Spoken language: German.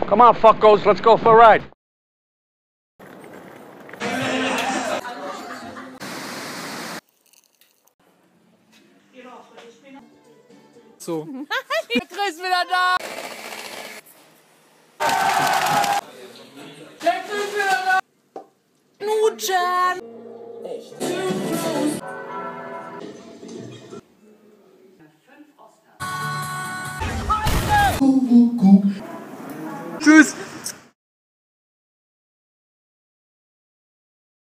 Come on, fuckos, let's go for a ride. So. Chris wieder da! Der Chris wieder da! Nutschen! Echt? Tschüss!